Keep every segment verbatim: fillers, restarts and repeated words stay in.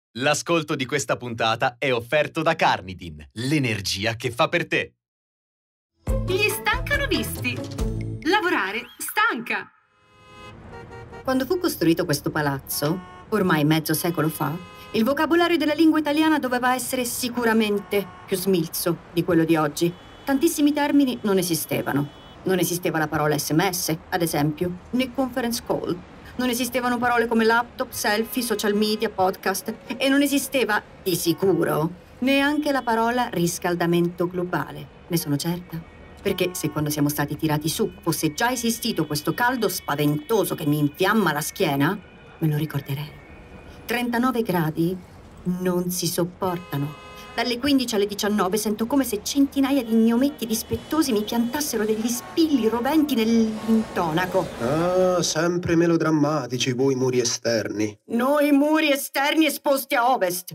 L'ascolto di questa puntata è offerto da Carnidin, l'energia che fa per te. Gli stancano visti. Lavorare stanca. Quando fu costruito questo palazzo, ormai mezzo secolo fa, il vocabolario della lingua italiana doveva essere sicuramente più smilzo di quello di oggi. Tantissimi termini non esistevano. Non esisteva la parola sms, ad esempio, né conference call. Non esistevano parole come laptop, selfie, social media, podcast. E non esisteva, di sicuro, neanche la parola riscaldamento globale. Ne sono certa. Perché se quando siamo stati tirati su fosse già esistito questo caldo spaventoso che mi infiamma la schiena, me lo ricorderei. trentanove gradi non si sopportano. Dalle quindici alle diciannove sento come se centinaia di gnometti dispettosi mi piantassero degli spilli roventi nell'intonaco. Ah, sempre melodrammatici voi muri esterni. Noi muri esterni esposti a ovest.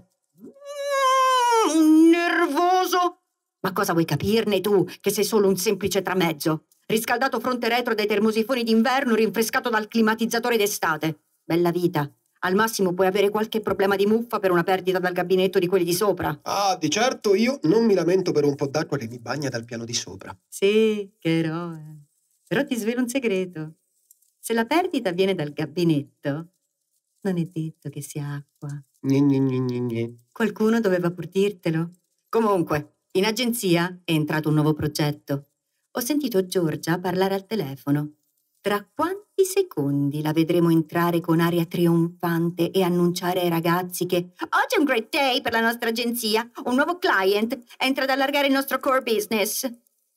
Mm, un nervoso. Ma cosa vuoi capirne tu, che sei solo un semplice tramezzo? Riscaldato fronte retro dai termosifoni d'inverno, rinfrescato dal climatizzatore d'estate. Bella vita. Al massimo puoi avere qualche problema di muffa per una perdita dal gabinetto di quelli di sopra. Ah, di certo io non mi lamento per un po' d'acqua che mi bagna dal piano di sopra. Sì, che eroe. Però ti svelo un segreto. Se la perdita viene dal gabinetto, non è detto che sia acqua. Gni, gni, gni, gni, gni. Qualcuno doveva pur dirtelo. Comunque, in agenzia è entrato un nuovo progetto. Ho sentito Giorgia parlare al telefono. Tra quanti secondi la vedremo entrare con aria trionfante e annunciare ai ragazzi che oggi è un great day per la nostra agenzia, un nuovo client entra ad allargare il nostro core business.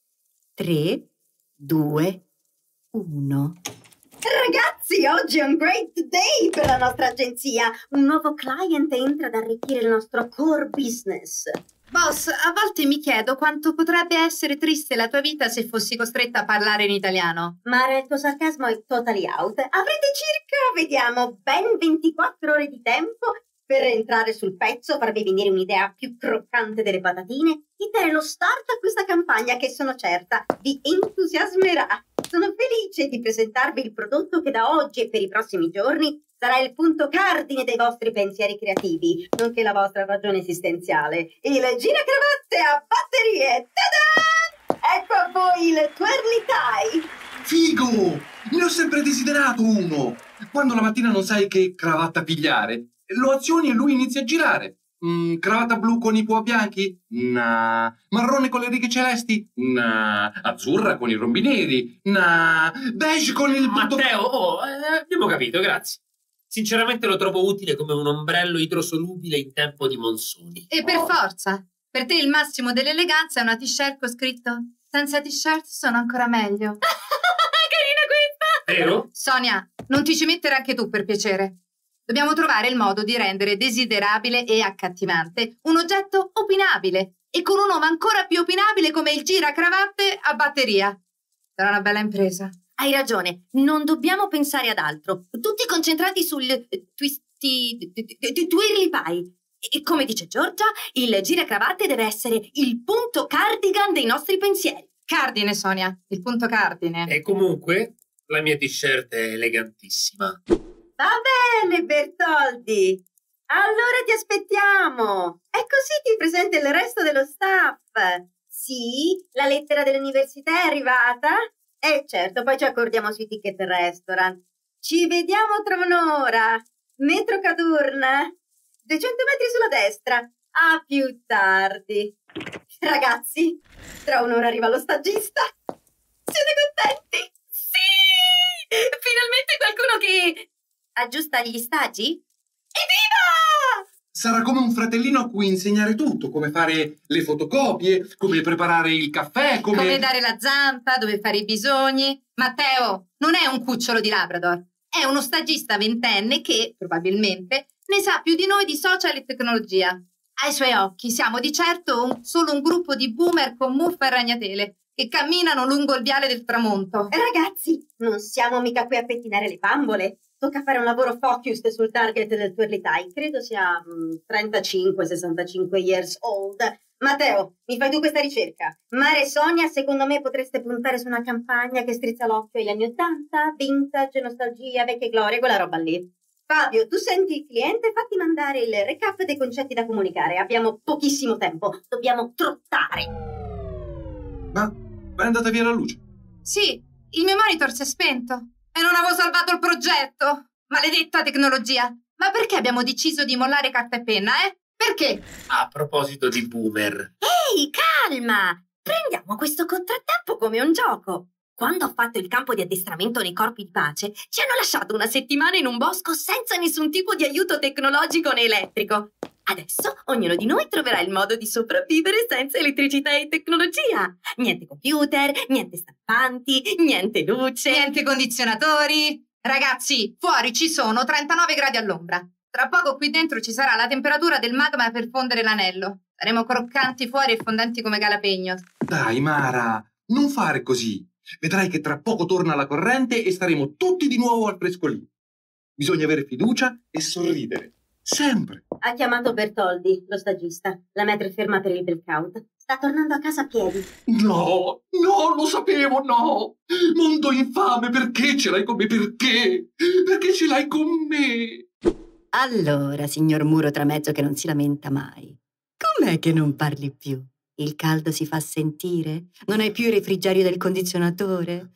Tre, due, uno. Ragazzi, oggi è un great day per la nostra agenzia. Un nuovo client entra ad arricchire il nostro core business. Boss, a volte mi chiedo quanto potrebbe essere triste la tua vita se fossi costretta a parlare in italiano. Mara, il tuo sarcasmo è totally out. Avrete circa, vediamo, ben ventiquattro ore di tempo per entrare sul pezzo, farvi venire un'idea più croccante delle patatine e dare lo start a questa campagna che sono certa vi entusiasmerà. Sono felice di presentarvi il prodotto che da oggi e per i prossimi giorni sarà il punto cardine dei vostri pensieri creativi, nonché la vostra ragione esistenziale. Il giracravatte a batterie! Ta-da! Ecco a voi il twirly tie! Figo! Ne ho sempre desiderato uno! Quando la mattina non sai che cravatta pigliare, lo azioni e lui inizia a girare. Mm, cravatta blu con i può bianchi? Nah. Marrone con le righe celesti? Nah. Azzurra con i rombi neri? Nah. Beige con il... Matteo, oh, eh, abbiamo capito, grazie. Sinceramente lo trovo utile come un ombrello idrosolubile in tempo di monsoni. E per forza. Per te il massimo dell'eleganza è una t-shirt con scritto senza t-shirt sono ancora meglio. Carina questa! Vero? Sonia, non ti ci mettere anche tu per piacere. Dobbiamo trovare il modo di rendere desiderabile e accattivante un oggetto opinabile e con un nome ancora più opinabile come il giracravatte a batteria. Sarà una bella impresa. Hai ragione, non dobbiamo pensare ad altro. Tutti concentrati sul eh, twisty... twirly pie. E come dice Giorgia, il giracravatte deve essere il punto cardigan dei nostri pensieri. Cardine, Sonia, il punto cardine. E comunque, la mia t-shirt è elegantissima. Va bene, Bertoldi. Allora ti aspettiamo. E così ti presento il resto dello staff. Sì, la lettera dell'università è arrivata? E certo, poi ci accordiamo sui ticket restaurant. Ci vediamo tra un'ora. Metro Cadurna. duecento metri sulla destra. A più tardi. Ragazzi, tra un'ora arriva lo stagista. Siete contenti? Sì! Finalmente qualcuno che... aggiusta gli stagi? Evviva! Sarà come un fratellino a cui insegnare tutto, come fare le fotocopie, come preparare il caffè, come... Come dare la zampa, dove fare i bisogni. Matteo non è un cucciolo di Labrador, è uno stagista ventenne che, probabilmente, ne sa più di noi di social e tecnologia. Ai suoi occhi siamo di certo un, solo un gruppo di boomer con muffa e ragnatele che camminano lungo il viale del tramonto. Ragazzi, non siamo mica qui a pettinare le bambole. Tocca fare un lavoro focused sul target del twirly tie. Credo sia mm, trentacinque sessantacinque years old. Matteo, mi fai tu questa ricerca? Mare e Sonia, secondo me potreste puntare su una campagna che strizza l'occhio agli anni ottanta, vintage, nostalgia, vecchie glorie, quella roba lì. Fabio, tu senti il cliente, fatti mandare il recap dei concetti da comunicare. Abbiamo pochissimo tempo, dobbiamo trottare. Ma è andata via la luce? Sì, il mio monitor si è spento e non avevo salvato il progetto. Maledetta tecnologia. Ma perché abbiamo deciso di mollare carta e penna, eh? Perché? A proposito di boomer. Ehi, calma! Prendiamo questo contrattempo come un gioco. Quando ho fatto il campo di addestramento nei corpi di pace, ci hanno lasciato una settimana in un bosco senza nessun tipo di aiuto tecnologico né elettrico. Adesso ognuno di noi troverà il modo di sopravvivere senza elettricità e tecnologia. Niente computer, niente stampanti, niente luce. Niente condizionatori. Ragazzi, fuori ci sono trentanove gradi all'ombra. Tra poco qui dentro ci sarà la temperatura del magma per fondere l'anello. Saremo croccanti fuori e fondenti come Galapegno. Dai, Mara, non fare così. Vedrai che tra poco torna la corrente e staremo tutti di nuovo al frescolino. Bisogna avere fiducia e sorridere. Sempre. Ha chiamato Bertoldi, lo stagista. La maître ferma per il blackout. Sta tornando a casa a piedi. No, no, lo sapevo, no. Mondo infame, perché ce l'hai con me? Perché? Perché ce l'hai con me? Allora, signor muro tramezzo che non si lamenta mai, com'è che non parli più? Il caldo si fa sentire? Non hai più il refrigerio del condizionatore?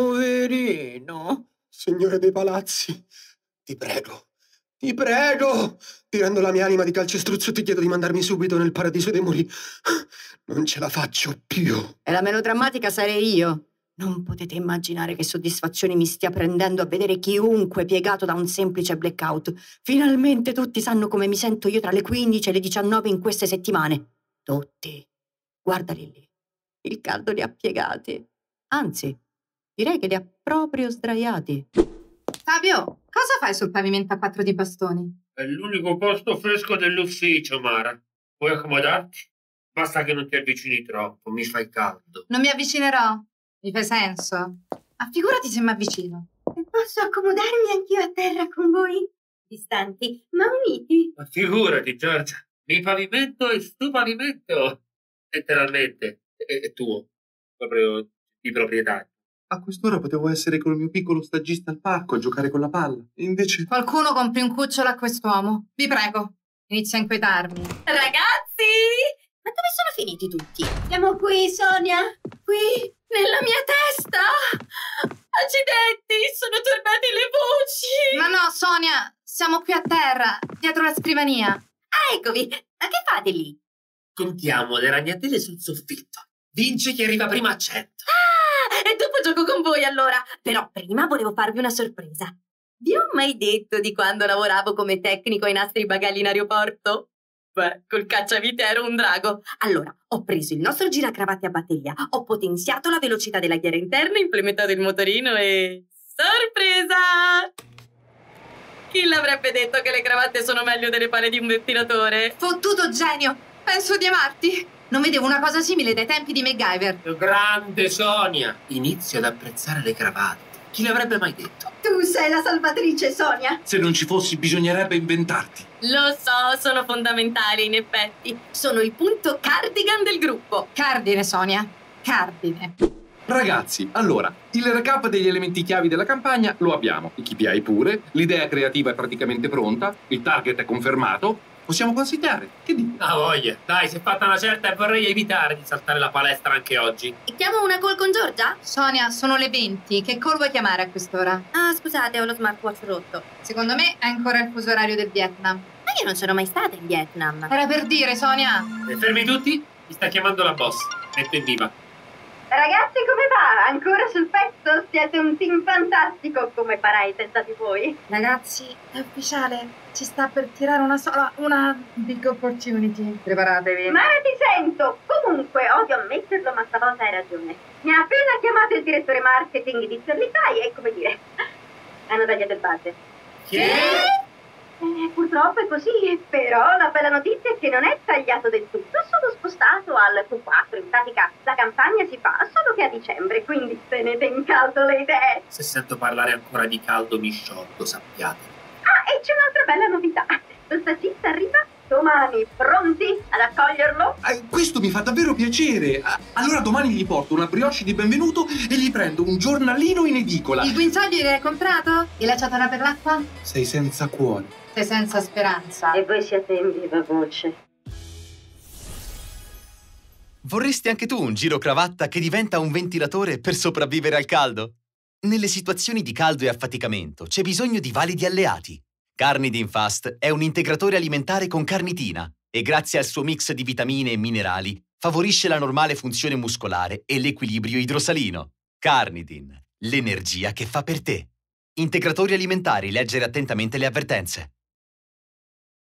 Poverino! Signore dei palazzi, ti prego, ti prego! Ti rendo la mia anima di calcestruzzo e ti chiedo di mandarmi subito nel paradiso dei muri. Non ce la faccio più. E la melodrammatica sarei io. Non potete immaginare che soddisfazione mi stia prendendo a vedere chiunque piegato da un semplice blackout. Finalmente tutti sanno come mi sento io tra le quindici e le diciannove in queste settimane. Tutti. Guardali lì. Il caldo li ha piegati. Anzi, direi che li ha proprio sdraiati. Fabio, cosa fai sul pavimento a quattro di bastoni? È l'unico posto fresco dell'ufficio, Mara. Puoi accomodarti? Basta che non ti avvicini troppo, mi fai caldo. Non mi avvicinerò. Mi fai senso? Ma figurati se mi avvicino. E posso accomodarmi anch'io a terra con voi? Distanti, ma uniti. Ma figurati, Giorgia. Il pavimento è sto pavimento. Letteralmente. È, è tuo. Proprio di proprietà. A quest'ora potevo essere col mio piccolo stagista al parco a giocare con la palla. E invece... Qualcuno compri un cucciolo a quest'uomo. Vi prego. Inizia a inquietarmi. Ragazzi! Ma dove sono finiti tutti? Siamo qui, Sonia. Qui, nella mia testa. Accidenti, sono turbate le voci. Ma no, Sonia, siamo qui a terra, dietro la scrivania. Ah, eccovi. Ma che fate lì? Contiamo le ragnatele sul soffitto. Vince chi arriva prima a cento. Ah, e dopo gioco con voi allora. Però prima volevo farvi una sorpresa. Vi ho mai detto di quando lavoravo come tecnico ai nastri bagagli in aeroporto? Beh, col cacciavite ero un drago. Allora, ho preso il nostro giracravate a batteria, ho potenziato la velocità della ghiera interna, implementato il motorino e... sorpresa! Chi l'avrebbe detto che le cravatte sono meglio delle pale di un ventilatore? Fottuto genio! Penso di amarti! Non vedevo una cosa simile dai tempi di MacGyver. Grande Sonia! Inizio ad apprezzare le cravatte. Chi l'avrebbe mai detto? Tu sei la salvatrice, Sonia. Se non ci fossi, bisognerebbe inventarti. Lo so, sono fondamentali in effetti. Sono il punto cardigan del gruppo. Cardine, Sonia. Cardine. Ragazzi, allora, il recap degli elementi chiavi della campagna lo abbiamo. I K P I pure, l'idea creativa è praticamente pronta, il target è confermato. Possiamo consigliare, che dite? Ah, voglia. Dai, si è fatta una certa e vorrei evitare di saltare la palestra anche oggi. E chiamo una call con Giorgia? Sonia, sono le venti. Che call vuoi chiamare a quest'ora? Ah, scusate, ho lo smartwatch rotto. Secondo me è ancora il fuso orario del Vietnam. Ma io non sono mai stata in Vietnam. Era per dire, Sonia. E fermi tutti? Mi sta chiamando la boss. Metto in viva. Ragazzi, come va? Ancora sul pezzo? Siete un team fantastico, come farai pensate voi? Ragazzi, è ufficiale. Ci sta per tirare una sola, una big opportunity. Preparatevi. Ma ti sento! Comunque, odio ammetterlo, ma stavolta hai ragione. Mi ha appena chiamato il direttore marketing di Zerlitai e, come dire, hanno tagliato il budget. Che? Eh, purtroppo è così, però la bella notizia è che non è tagliato del tutto, è solo spostato al Q quattro. In pratica la campagna si fa solo che a dicembre, quindi tenete in caldo le idee. Se sento parlare ancora di caldo mi sciolgo, sappiate. Ah, e c'è un'altra bella novità. Lo stagista arriva domani, pronti ad accoglierlo? eh, questo mi fa davvero piacere. Ah, allora domani gli porto una brioche di benvenuto e gli prendo un giornalino in edicola. Il guinzaglio l'hai comprato? E la ciottola per l'acqua? Sei senza cuore. Sei senza speranza. E voi siete in viva voce. Vorresti anche tu un girocravatta che diventa un ventilatore per sopravvivere al caldo? Nelle situazioni di caldo e affaticamento c'è bisogno di validi alleati. Carnidin Fast è un integratore alimentare con carnitina e grazie al suo mix di vitamine e minerali favorisce la normale funzione muscolare e l'equilibrio idrosalino. Carnidin, l'energia che fa per te. Integratori alimentari, leggere attentamente le avvertenze.